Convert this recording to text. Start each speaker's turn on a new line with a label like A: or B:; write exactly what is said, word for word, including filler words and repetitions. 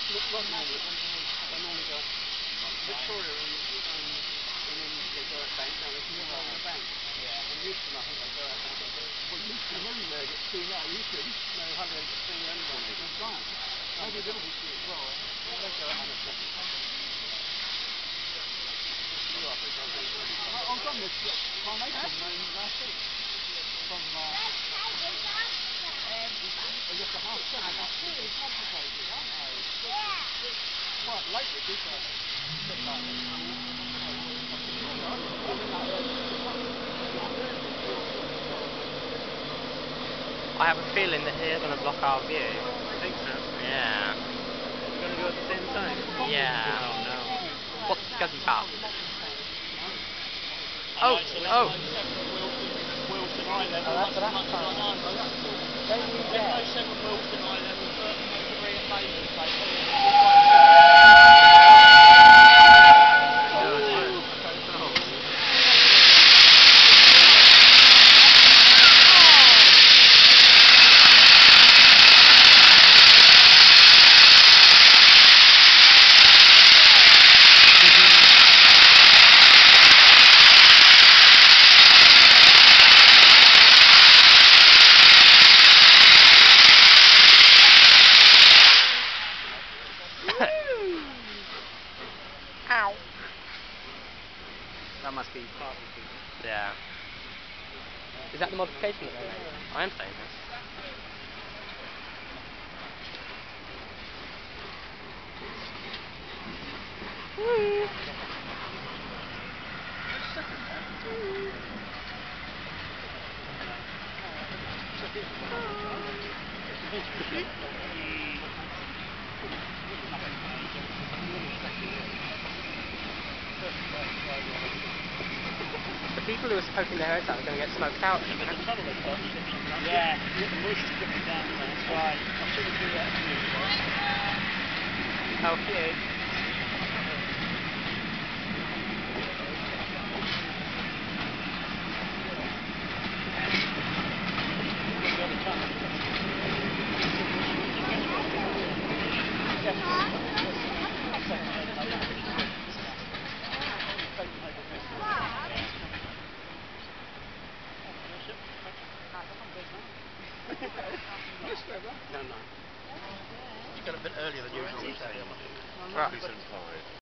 A: Not normally. I normally go Victoria and, um, and then they go at bank down there, you go on the bank. Yeah. And Houston, I think they go out down there. Well, Houston, when they get seen out, Houston. No, hardly ever seen anyone. That's right. How do you do it as well? Well, they go out on a second. I was on this Carnation last week. From, uh, I guess a half seven. That's really complicated, aren't they? Yeah. Quite late with this, I
B: I have a feeling that they're going to block our view.
A: I think so.
B: Yeah.
A: We're going to go at the same time?
B: Yeah.
A: Oh no.
B: What's the scuzzy part?
A: Oh,
B: Oh,
A: so
B: oh.
A: Wilson eye level.
B: Oh, that's what that's fine.
A: Don't you get seven Wilson eye level, but three at Mason place.
B: Ow.
A: That must be part of the...
B: Yeah. Is that the modification that they made? I am saying this. Woo. The people who are poking their heads out are going to get smoked out.
A: Yeah, the moisture dripping down, that's right. I should have do that.
B: Oh, hello.
A: No, no. You got a bit earlier than usual.
B: Right.